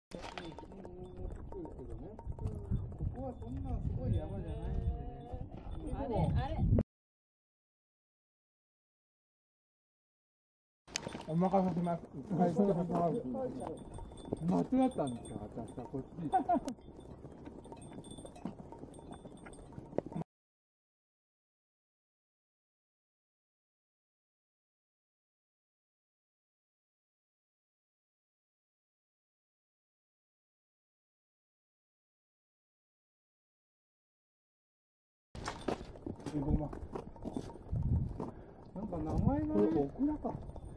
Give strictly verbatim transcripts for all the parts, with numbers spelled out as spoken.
ここはそんなすごい山じゃないんでね。 あれあれ。 お任せします。はい、そう間違ったんですよ、私はこっち。なんか名前がね、オクラか。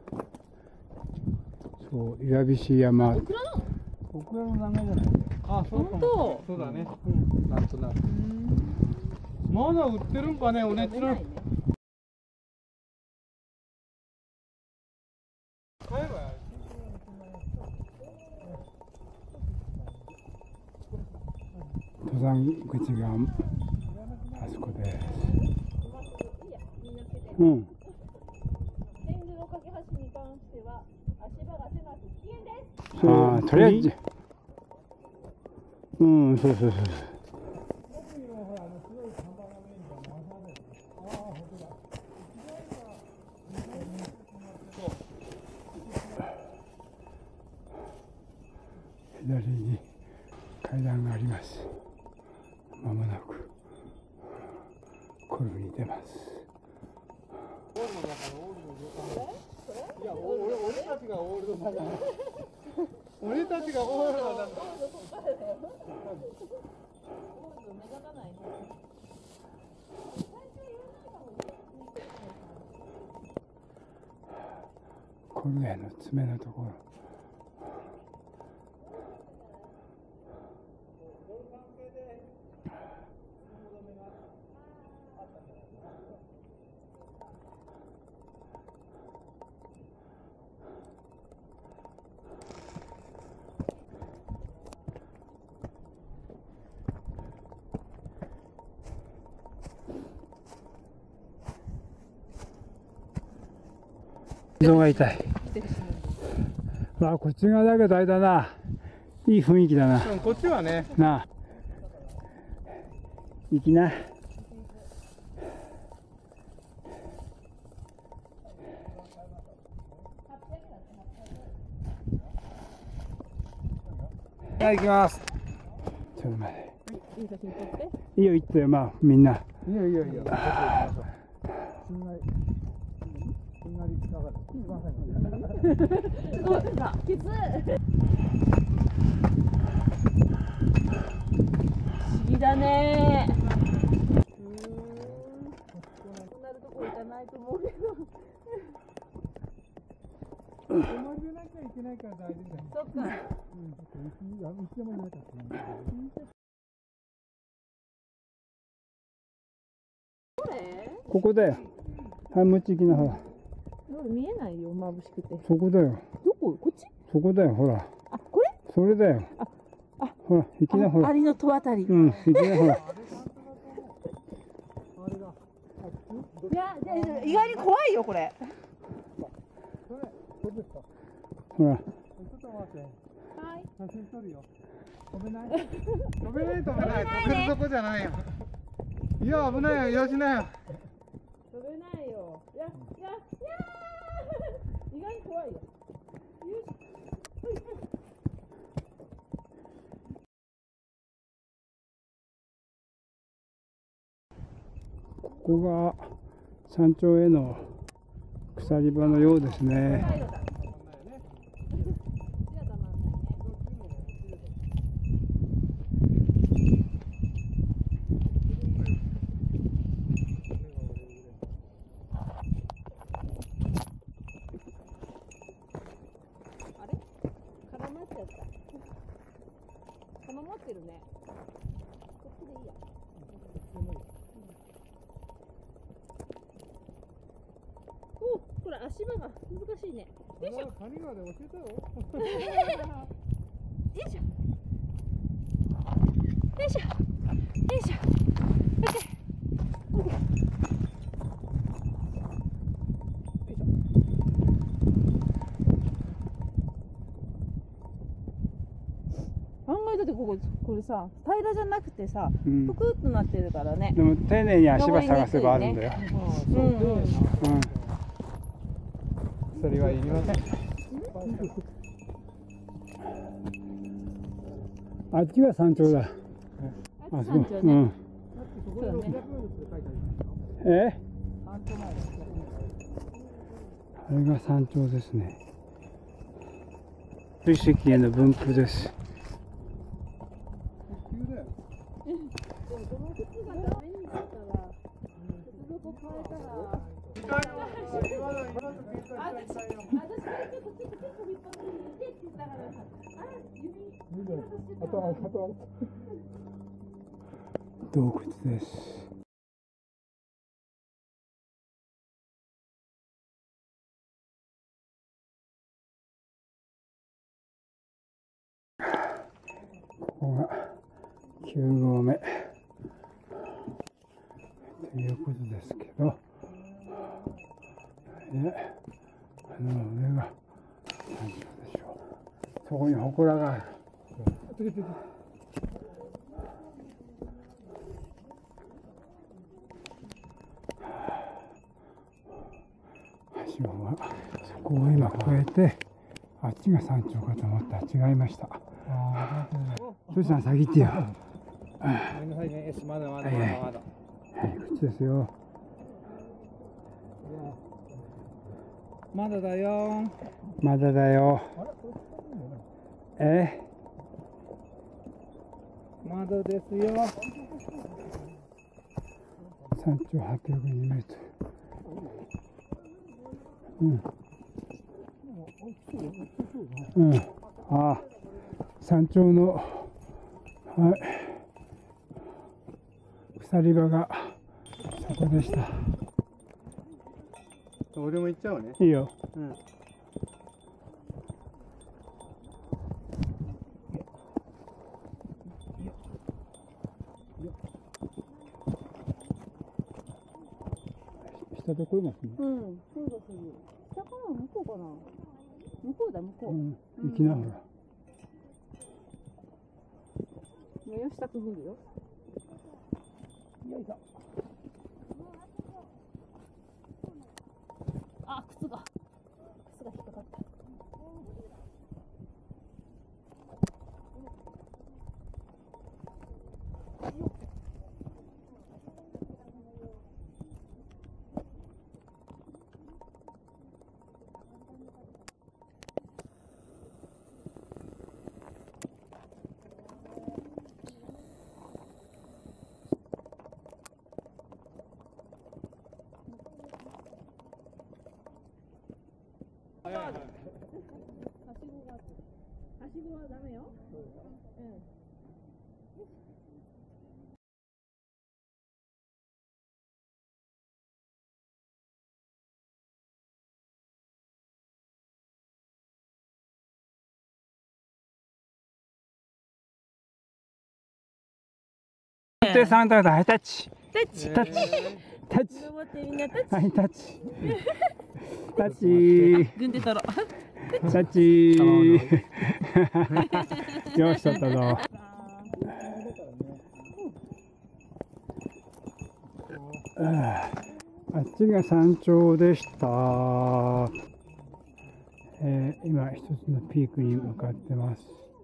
そう、岩菱山。 オクラなの？ オクラの名前じゃない。あ、そうかも。そうだね。うん、なんとなく。まだ売ってるんかね、おねちの。 登山口があそこです。うん。 天狗の架け橋に関しては足場が狭く危険です。 ああ、とりあえず。うん、そうそうそう。左に階段があります。まもなくコルに出ます。 いや、俺、俺たちがオールドだから。俺たちがオールドだから。 コルへの爪のところ。心臓が痛い。わあ、こっち側だけどあれだな。いい雰囲気だな。 こっちはね。 なあ。行きな。 はい、行きます。 ちょっと待って。 いい写真撮って。 いいよ、行ってよ、まあ、みんな。 いいよ、いいよ、いいよ。しんがり。しんがり下がる。一番最後。 そうだ、きつい。不思議だね。うーん。こうなるとこ行かないと思うけど。 止まりでなきゃいけないから大丈夫だよ。 そっか。 うん、ちょっと石山じゃなかったね。 どれ？ ここだよ。半ムチ行きな、ほら。 見えないよ、眩しくて。 そこだよ。 どこ？こっち？ そこだよ、ほら。 あ、これ？ それだよ。 あ、あ、 ほら、行きな、ほら。 アリの戸あたり。 うん、行きな、ほら。 いや、意外に怖いよ、これ。 それ、どうですか？ ほら。 ちょっと待って。 はい。 写真撮るよ。飛べない？飛べない、飛べない。飛べるとこじゃないよ。いや、危ないよ、よしなよ。 飛べないよ。いや、いや、いやー。意外に怖いよ。よし。 ここが山頂への鎖場のようですね。 あれ？絡まっちゃった。絡まってるね。こっちでいいや。お、これ足場が難しいね。よいしょ。 谷川で教えたよ。 よいしょ。よいしょ。よいしょ。オッケー。オッケー。 いだってこここれさ平らじゃなくてさ、 うん、 ぷくっとなってるからね。 でも丁寧に足場探せばあるんだよ。 うん、うん、 うん。 それはいりません。 あっちが山頂だ。 あっち山頂ね。 うん。 そうだね。 え？あれが山頂ですね。水石への分布です。洞窟です。ここがきゅうごうめということですけど、であの上が山頂でしょう。そこに祠がある。橋がそこを今越えて、あっちが山頂かと思ったら違いました。トシさん先行ってよ。 ごめんなさいね。まだまだまだまだ。 はい、こっちですよ。 まだだよ。 まだだよ。え？ まだですよ。 山頂はっぴゃくにメートル。うん。うん。ああ、山頂の、はい、鎖場がそこでした。 俺も行っちゃうね。 いいよ。 うん。 下で越えますね。 うん、そうだそうだ。下から向こうかな。向こうだ向こう。 うん、行きなほら。 もうよ下くぐるよ。 よいしょ。 あ、靴が靴が引っかかった。 はいはいはい。 はしごがはしごはダメよ。うん。 で、サンタハイタッチ。 タッチ。 タッチ。タッチ。 登ってみんなタッチ。 はい、タッチ。タッチ。 軍手取ろう。 タッチ。よし、取ったぞ。あっちが山頂でした。えー、今一つのピークに向かってます。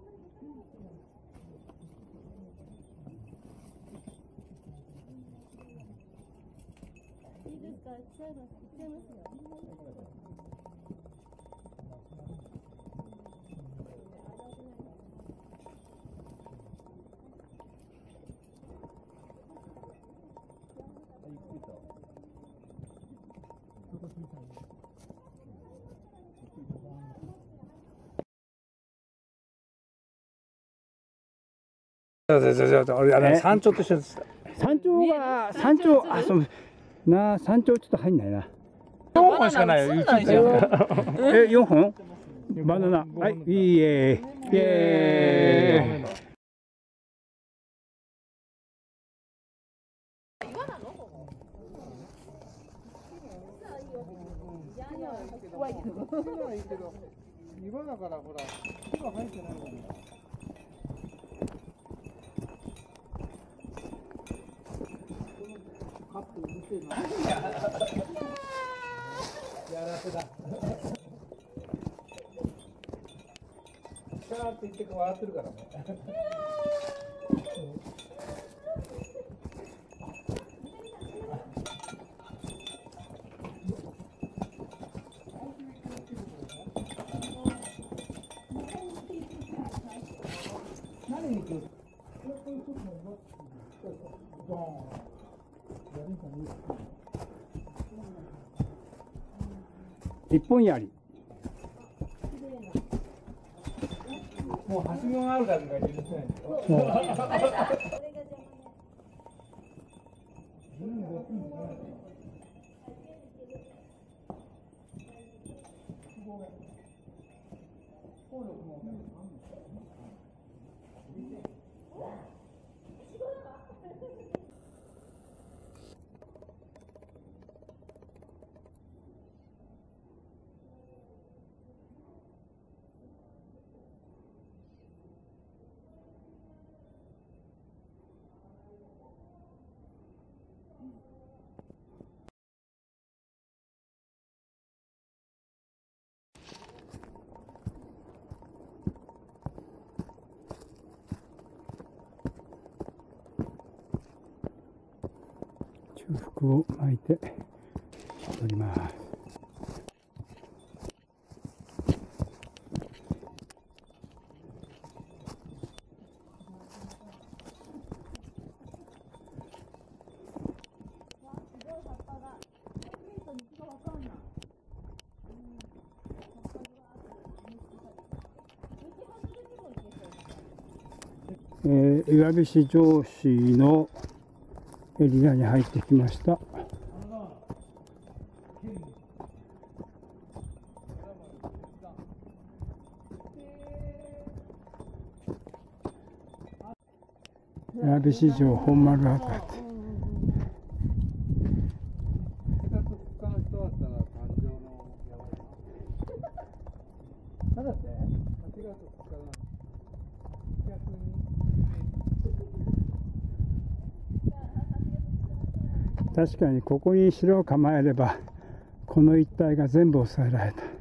俺あの山頂と一緒です。 山頂が山頂、あ、そうな、山頂ちょっと入んないな。 よんほんしかないよ。 え、よんほん？バナナ。はい、いいえ。イエーイ。 岩だからほら、木が生えてないから。 っていうの。 やらせだ。キャーって言って笑ってるからね。何に行く？ 一本槍。 もうはしごがあるから許せないでしょ。 中腹を巻いております。えー、岩菱城址のエリアに入ってきました。岩菱城本丸跡。確かにここに城を構えればこの一帯が全部抑えられた。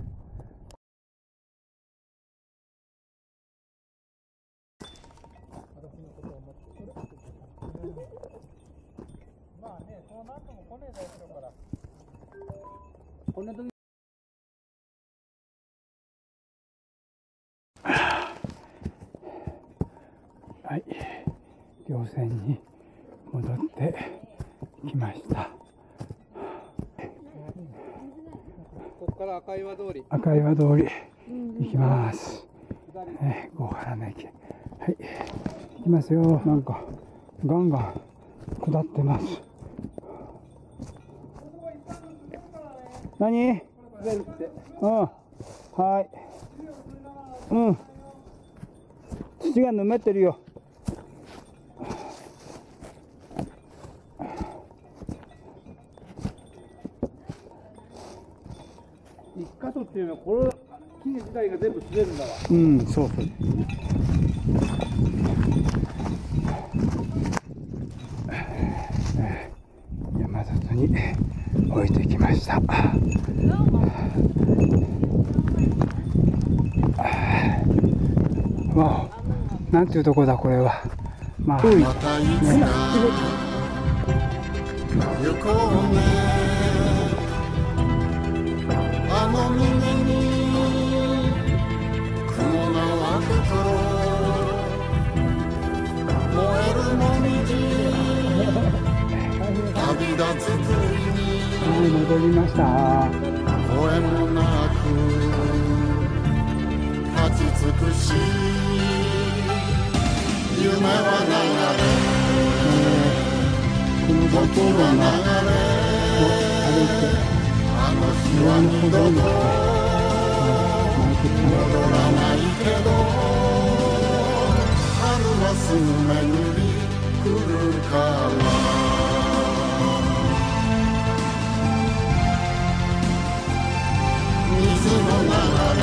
まあね、そうなっても来ねえだろうから。こんな時はい、稜線に戻ってきました。 ここから赤岩通り。 赤岩通り行きます。えー、郷原の駅。はい、行きますよ。なんかガンガン下ってます。何？うん、はい。うん。土がぬめってるよ。 一箇所っていうのはこの木自体が全部滑るんだわ。 うん、そうそう。山里に置いてきました。わお、なんていうとこだこれは。まあ、またいつか行こうね。あの耳に雲が湧く頃、燃えるもみじ旅立つ恋に戻りました。声もなく立ち尽くし夢は流れ、時は流れ、あの日は二度と戻らないけど、春はすぐ巡り来るから。水の流れ、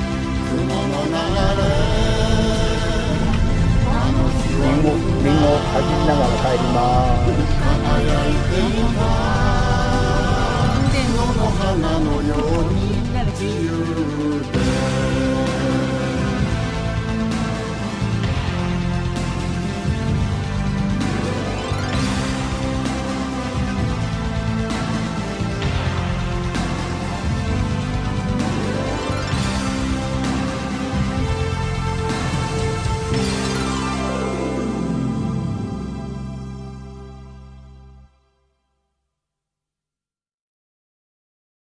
雲の流れ、あの日はリンゴ、リンゴ走りながら帰ります。 運転の花のように